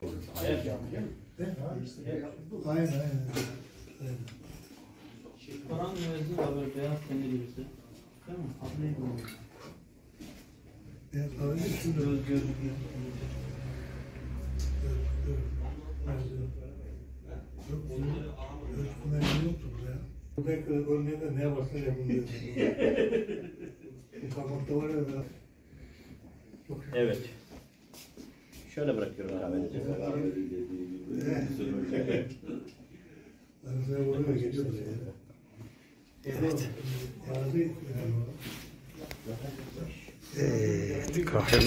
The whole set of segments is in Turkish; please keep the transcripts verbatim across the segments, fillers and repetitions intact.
Evet. Aynen aynen. Koran müezzin var böyle beyaz tenli birisi. Değil mi? Adı neydi onun? Beyaz kahve de şurada. Göz göz. Yok bunun ölçümleri yoktu buraya. Buraya kadar örneğin de neye basın yapılıyor. Bu parmakta var ya da. Evet. Şöyle bırakıyorum kahvenizi. Arasına vuruyor geçiyor. Evet. Evet, kahve.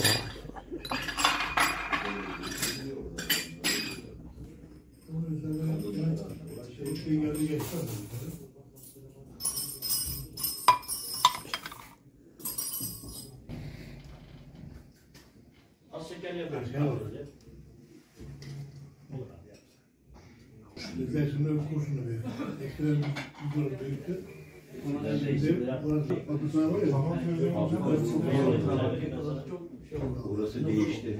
Şey geldi geçti. Az şeker yapıyoruz. Bizler şimdi bir kurşunu bir. Ekstrem bir durum büyüktü. Adı var ya. Burası değişti.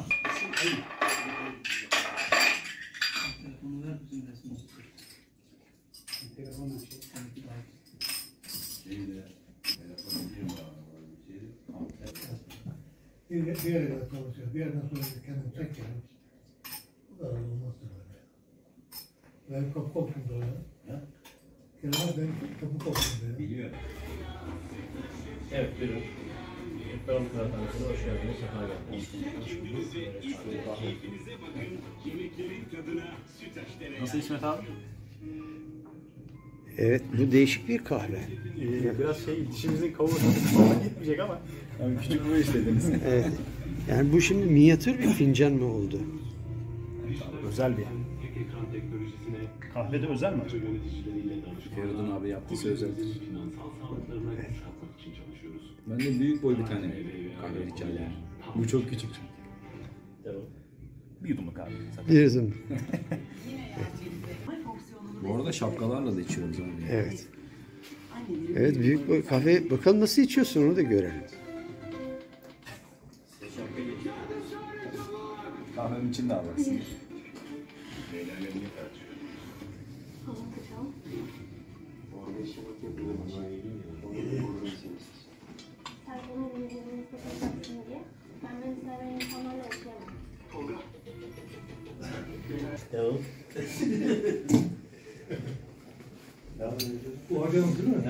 Bir bir yere kadar çalışıyor. Bir yerden sonra kendim çekerim. Bu kadar olmaz böyle. Ben kapı koptum böyle. Kelime ben kapı koptum böyle. Biliyorum. Evet, buyurun. Ekran kıraathanesine hoş geldiniz. Sefa geldiniz. Nasıl İsmet abi? Evet, bu değişik bir kahve. Ee, biraz şey, dişimizin kavurmasına gitmeyecek ama yani küçük boy istediniz. Evet. Yani bu şimdi minyatür bir fincan mı oldu? Özel bir. Kahve de özel mi acaba? Feridun abi yaptığı özeldir. Ben de büyük boy bir tane kahve içeceğim. Bu çok küçük çünkü. Tamam. Bir yudumluk abi. Bir yudum. Bu arada şapkalarla da içiyoruz abi. Evet. Evet, büyük boy kahve. Bakalım nasıl içiyorsun, onu da görelim. Kahvenin içinde abi aslında. Tamam. Bu adam değil mi?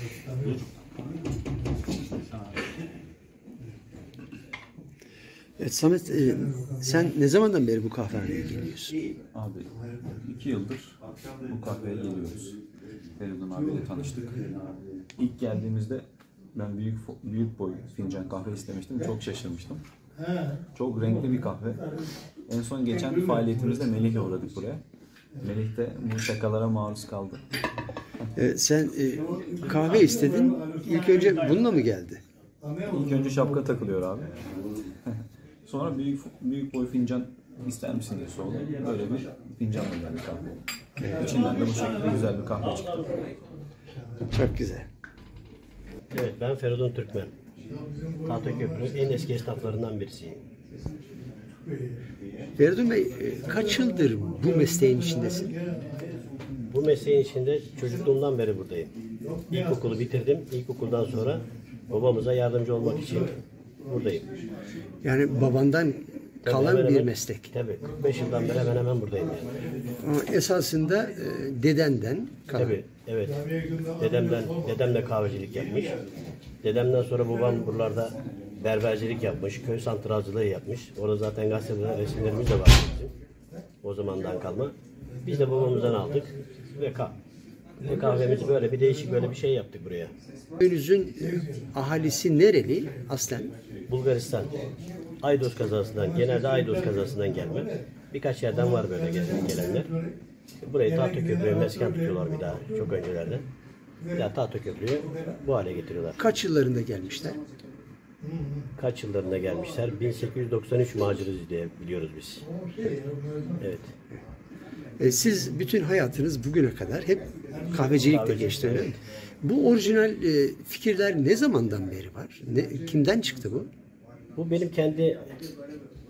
Evet Samet, e, sen ne zamandan beri bu kahvehaneye geliyorsun? Abi iki yıldır bu kahveye geliyoruz. Feridun abiyle tanıştık. İlk geldiğimizde ben büyük büyük boy fincan kahve istemiştim. Çok şaşırmıştım. Çok renkli bir kahve. En son geçen faaliyetimizde Melih'le uğradık buraya. Melih de bu şakalara maruz kaldı. E, sen e, kahve istedin. İlk önce bununla mı geldi? İlk önce şapka takılıyor abi. Sonra büyük büyük boy fincan ister misin diye sordu. Böyle bir fincanla geldi kahve. İçinden de bu şekilde güzel bir kahve çıktı. Çok güzel. Evet, ben Feridun Türkmen. Tahtaköprü'nün en eski esnaflarından birisiyim. Feridun Bey, e, kaç yıldır bu mesleğin içindesin? Bu mesleğin içinde çocukluğumdan beri buradayım. İlkokulu bitirdim. İlkokuldan sonra babamıza yardımcı olmak için buradayım. Yani babandan kalan Hemen bir hemen- meslek. Tabii, kırk beş yıldan beri hemen hemen buradayım yani. Ama esasında e, dedenden kalan. Tabii, evet. Dedemden, dedem de kahvecilik yapmış. Dedemden sonra babam buralarda berbercilik yapmış, köy santralcılığı yapmış. Orada zaten gazetede resimlerimiz de var bizim. O zamandan kalma. Biz de babamızdan aldık ve, kah ve kahvemizi böyle bir değişik böyle bir şey yaptık buraya. Köyünüzün e, ahalisi nereli aslen? Bulgaristan, Aydos kazasından, genelde Aydos kazasından gelme. Birkaç yerden var böyle gelen- gelenler. Burayı Tahtaköprü'ye mesken tutuyorlar bir daha çok öncelerden. Bir daha Tahtaköprü'yü bu hale getiriyorlar. Kaç yıllarında gelmişler? Kaç yıllarında gelmişler? bin sekiz yüz doksan üç maciruz diye biliyoruz biz. Evet. E, siz bütün hayatınız bugüne kadar hep kahvecilikle geçti öyle mi? Bu orijinal e, fikirler ne zamandan beri var? Ne, kimden çıktı bu? Bu benim kendi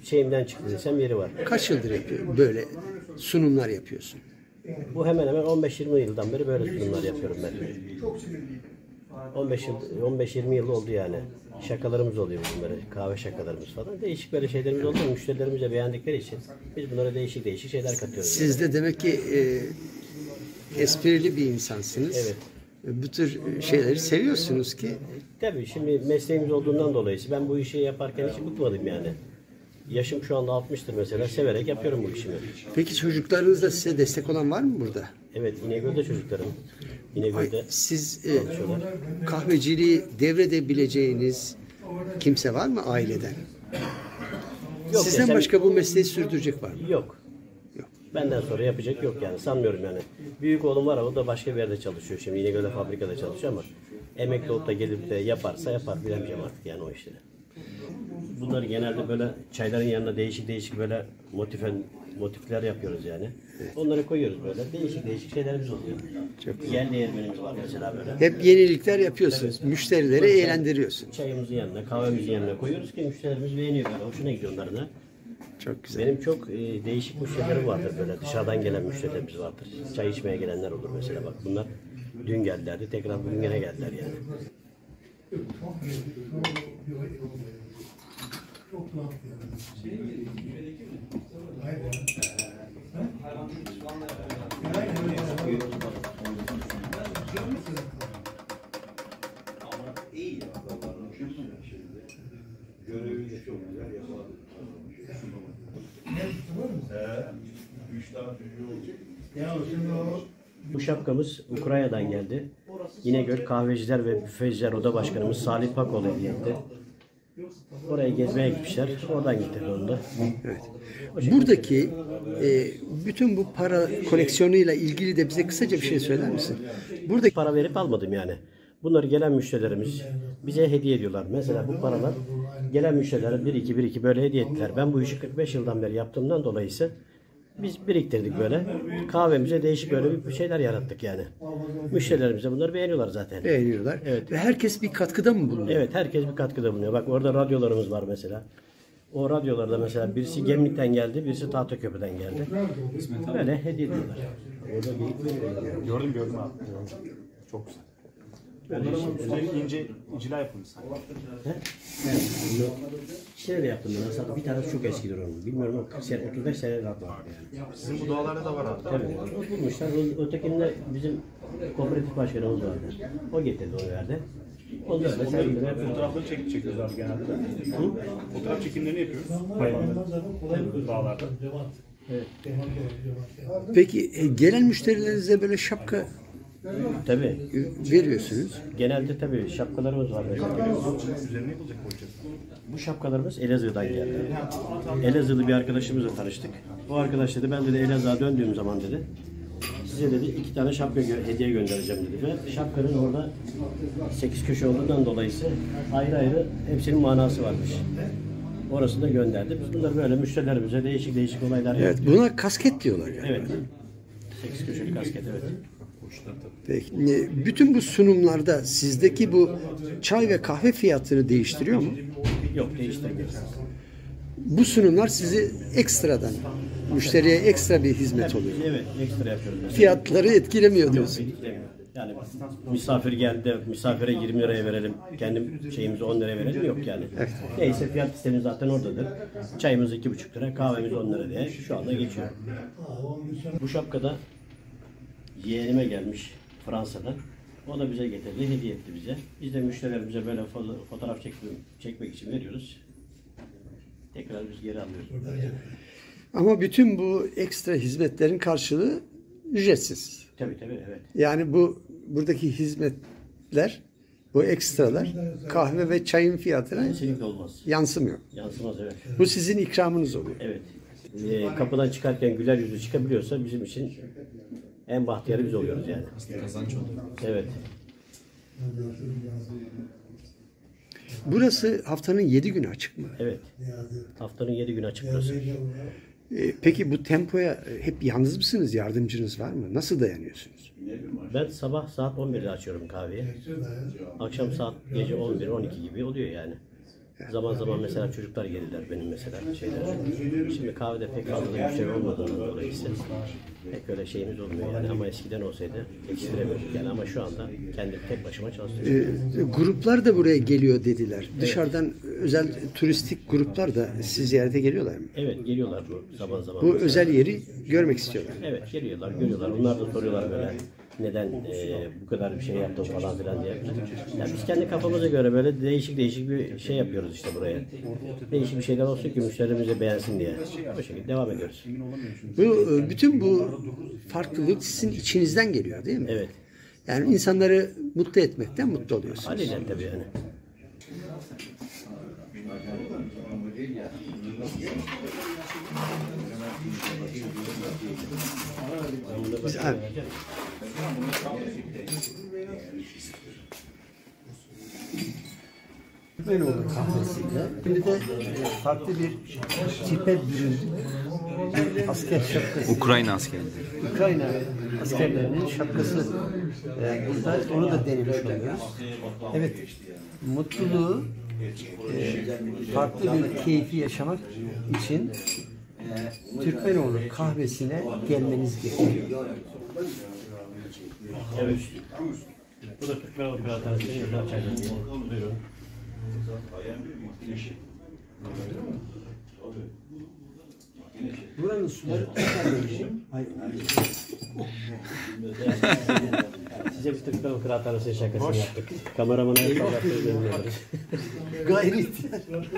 şeyimden çıktı desem yeri var. Kaç yıldır yapıyor böyle sunumlar yapıyorsun? Bu hemen hemen on beş yirmi yıldan beri böyle sunumlar yapıyorum ben. on beş yıl, on beş yirmi yıl oldu yani. Şakalarımız oluyor bizim böyle, kahve şakalarımız falan. Değişik böyle şeylerimiz oldu. Müşterilerimiz de beğendikleri için biz bunlara değişik değişik şeyler katıyoruz. Siz de demek ki e, esprili bir insansınız. Evet. Bu tür şeyleri seviyorsunuz ki. Tabii şimdi mesleğimiz olduğundan dolayı ben bu işi yaparken hiç bıkmadım yani. Yaşım şu anda altmıştır mesela. Severek yapıyorum bu işimi. Peki çocuklarınızda size destek olan var mı burada? Evet, İnegöl'de çocuklarım. İnegöl'de Siz e, kahveciliği devredebileceğiniz kimse var mı aileden? Yok Sizden desem- başka bu mesleği sürdürecek var mı? yok. Benden sonra yapacak yok yani. Sanmıyorum yani. Büyük oğlum var ama o da başka bir yerde çalışıyor şimdi. İnegöl'de fabrikada çalışıyor ama emekli olup da gelip de yaparsa yapar. Bilemeyeceğim artık yani o işleri. Bunları genelde böyle çayların yanına değişik değişik böyle motifen, motifler yapıyoruz yani. Onları koyuyoruz böyle. Değişik değişik şeylerimiz oluyor. Çok Yer değirmenimiz var mesela böyle. Hep yenilikler yapıyorsunuz. Müşterileri eğlendiriyorsunuz. Çayımızın yanına, kahvemizin yanına koyuyoruz ki müşterilerimiz beğeniyor böyle. Hoşuna gidiyor onların da. Çok güzel. Benim çok e, değişik müşterilerim vardır böyle. Dışarıdan gelen müşterilerimiz vardır. Çay içmeye gelenler olur mesela bak. Bunlar dün geldilerdi. Tekrar bugün gene geldiler yani. Görevi de çok güzel yapar. Üç tane çocuğu Bu şapkamız Ukrayna'dan geldi. İnegöl Kahveciler ve Büfeciler Oda Başkanımız Salih Pakoğlu hediye etti. Oraya gezmeye gitmişler. Oradan getirdi onu da. Buradaki e, bütün bu para koleksiyonuyla ilgili de bize kısaca bir şey söyler misin? Buradaki Para verip almadım yani. Bunları gelen müşterilerimiz bize hediye ediyorlar. Mesela bu paralar gelen müşterilere bir iki bir iki böyle hediye ettiler. Ben bu işi kırk beş yıldan beri yaptığımdan dolayı ise biz biriktirdik böyle. Kahvemize değişik böyle bir şeyler yarattık yani. Müşterilerimize bunları beğeniyorlar zaten. beğeniyorlar. Evet. Ve herkes bir katkıda mı bulunuyor? Evet, herkes bir katkıda bulunuyor. Bak orada radyolarımız var mesela. O radyolarda mesela birisi Gemlik'ten geldi, birisi Tahtaköprü'den geldi. Böyle hediye ediyorlar. Orada bir Gördüm gördüm abi. Çok güzel. Onların üstüne ince icra yapılmış. şey de yaptım ben aslında. Bir tanesi çok eskidir onun. Bilmiyorum ama kırk sene, otuz beş sene var yani. Sizin bu dualarda da var abi. Tabii. O bulmuşlar. O- Ötekinde bizim kooperatif başkanımız vardı. O getirdi onu verdi. Onları da sergileme yapıyoruz. Fotoğrafları çekip çekiyoruz abi genelde de. Fotoğraf çekimlerini yapıyoruz. Hayvanları. Dağlarda. Peki e, gelen müşterilerinize böyle şapka Tabii. e, veriyorsunuz. Genelde tabii şapkalarımız var mesela. Üzerine yapılacak koyacağız. Bu şapkalarımız Elazığ'dan geldi. Elazığlı bir arkadaşımızla tanıştık. O arkadaş dedi ben dedi Elazığ'a döndüğüm zaman dedi size dedi iki tane şapka gö- hediye göndereceğim dedi. Ve şapkanın orada sekiz köşe olduğundan dolayı ayrı ayrı hepsinin manası varmış. Orası da gönderdi. Biz bunları böyle müşterilerimize değişik değişik olaylar Evet, yapıyoruz. buna kasket diyorlar yani. Evet. sekiz köşeli kasket evet. Peki, e, bütün bu sunumlarda sizdeki bu çay ve kahve fiyatını değiştiriyor mu? Yok değiştirmiyoruz. Bu sunumlar sizi ekstradan, müşteriye ekstra bir hizmet oluyor. Evet ekstra yapıyoruz. Mesela. Fiyatları etkilemiyor diyorsun. Yani misafir geldi, misafire yirmi liraya verelim, kendi şeyimizi on liraya verelim yok yani. Neyse fiyat sistemi zaten oradadır. Çayımız iki buçuk lira, kahvemiz on lira diye şu anda geçiyor. Bu şapkada yeğenime gelmiş Fransa'dan. O da bize getirdi, hediye etti bize. Biz de müşterilerimize böyle foto- fotoğraf çekmek, çekmek için veriyoruz. Tekrar biz geri alıyoruz. Ama bütün bu ekstra hizmetlerin karşılığı ücretsiz. Tabii tabii evet. Yani bu buradaki hizmetler, bu ekstralar kahve ve çayın fiyatına Kesinlikle olmaz. yansımıyor. Yansımaz evet. Bu sizin ikramınız oluyor. Evet. Ee, kapıdan çıkarken güler yüzlü çıkabiliyorsa bizim için en bahtiyarı biz oluyoruz yani. Kazanç oluyor. Evet. Burası haftanın yedi günü açık mı? Evet. Haftanın yedi günü açık burası. Ee, peki bu tempoya hep yalnız mısınız? Yardımcınız var mı? Nasıl dayanıyorsunuz? Ben sabah saat on birde açıyorum kahveyi. Akşam saat gece on bir on iki gibi oluyor yani. Zaman zaman mesela çocuklar gelirler benim mesela şeyler. Şimdi kahvede pek fazla bir şey olmadığından dolayı ise pek öyle şeyimiz olmuyor yani ama eskiden olsaydı yetiştiremiyorduk yani ama şu anda kendim tek başıma çalışıyorum. E, gruplar da buraya geliyor dediler. Dışarıdan özel turistik gruplar da sizi ziyarete geliyorlar mı? Evet geliyorlar bu zaman zaman. Bu mesela. özel yeri görmek istiyorlar. Evet geliyorlar, görüyorlar. Onlar da soruyorlar böyle neden e, bu kadar bir şey yaptın falan filan diye. Yani biz kendi kafamıza göre böyle değişik değişik bir şey yapıyoruz işte buraya. Değişik bir şeyler olsun ki müşterimiz de beğensin diye. Bu şekilde devam ediyoruz. Bu bütün bu farklılık sizin içinizden geliyor değil mi? Evet. Yani insanları mutlu etmekten mutlu oluyorsunuz. Haliyle tabii yani. Biz, abi, böyle oldu kahvesiyle. Şimdi de farklı bir tipe büründük. Asker şapkası. Ukrayna askerleri. Ukrayna askerlerinin şapkası. Ee, burada onu da denemiş oluyoruz. Evet, mutluluğu e, farklı bir keyfi yaşamak için Türkmenoğlu kahvesine gelmeniz gerekiyor. Evet. Bu da Türkmenoğlu Kıraathanesi'nin özel çayları. Buyurun. Buranın suları güzel. Hayır. Size bir Türkmenoğlu Kıraathanesi'nin şakasını yaptık. Kameramana yapıyoruz. Gayri ihtiyaç.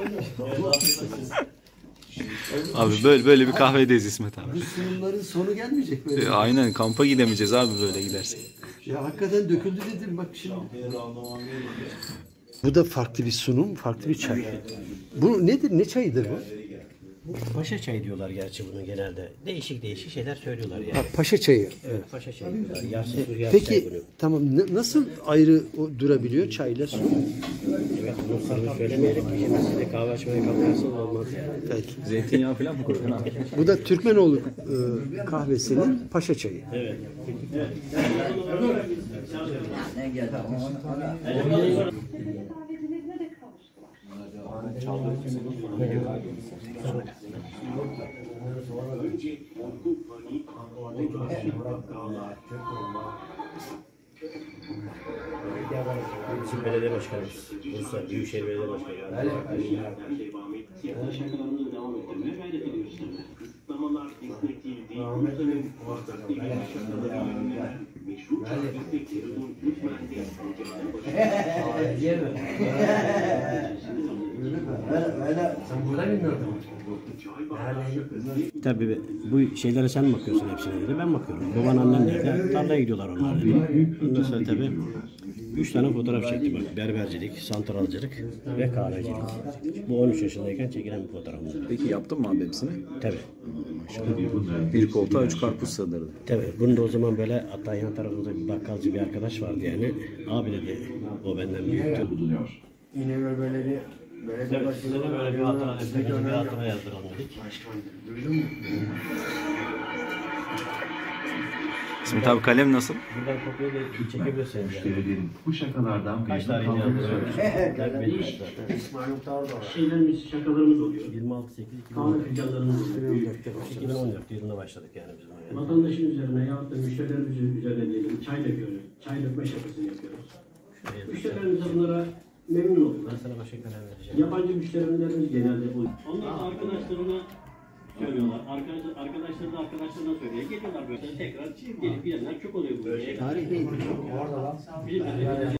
Abi böyle böyle bir kahvedeyiz İsmet abi. Bu sunumların sonu gelmeyecek böyle. E, aynen kampa gidemeyeceğiz abi böyle gidersek. Ya hakikaten döküldü dedim bak şimdi. Bu da farklı bir sunum, farklı bir çay. Bu nedir? Ne çayıdır bu? Paşa çayı diyorlar gerçi bunu genelde. Değişik değişik şeyler söylüyorlar yani. Ha, paşa çayı. Evet, paşa çayı diyorlar. Yarsız yağ çayı Peki bunu. tamam n- nasıl ayrı o durabiliyor çayla su? Evet, bunun sırrını söylemeyelim. Şimdi siz de kahve açmaya kalkarsanız olmaz yani. Peki. Zeytinyağı falan mı koydun abi? Bu da Türkmenoğlu e, kahvesinin paşa çayı. Evet. Davetinize de kavuştular. Bizim belediye başkanımız. Bursa Büyükşehir Belediye Başkanı. Şakalarımızı devam ettirmeye gayret ediyoruz tabii. Kısıtlamalar esnetildi. Ülkenin muvaffakiyetli şakalarıyla meşru isteklerinin hükmendi. Sen burada bilmiyordun. Tabii bu şeylere sen mi bakıyorsun hepsine dedi. Ben bakıyorum. Baban annem nerede? Tarlaya gidiyorlar onlar dedi. Ondan sonra tabii üç tane fotoğraf çekti bak. Berbercilik, santralcılık ve kahvecilik. Bu on üç yaşındayken çekilen bir fotoğrafımız. Peki yaptın mı abi hepsini? Tabii. Bir koltuğa üç karpuz sığdırdı. Tabii. Bunu da o zaman böyle hatta yan tarafımızda bir bakkalcı bir arkadaş vardı yani. Abi dedi o benden büyüktü. Yine böyle bir böyle Evet, size de böyle bir hatıra defterimizi bir hatıra yazdıralım dedik. İsmet abi kalem nasıl? Buradan kopya da çekebilirsiniz yani. Müşterilerin bu şakalardan Kaç memnun tarihini kaldıklarını yazdırıyoruz? Şeylerimiz, şakalarımız oluyor. yirmi altı sekiz iki bin on dört. iki bin on dört yılında başladık yani biz buna. Yani. Vatandaşın üzerine yahut da müşterilerimizin üzerine diyelim çay döküyoruz. Çay dökme şakasını yapıyoruz. Müşterilerimiz de bunlara memnun oluyorlar. Ben sana başka karar vereceğim. Yabancı müşterilerimiz genelde bu. Onlar da arkadaşlarına söylüyorlar. Arkadaş, arkadaşları da arkadaşlarına söylüyor. Geliyorlar böyle tekrar gelip gidenler çok oluyor bu. Tarih neydi? Bizim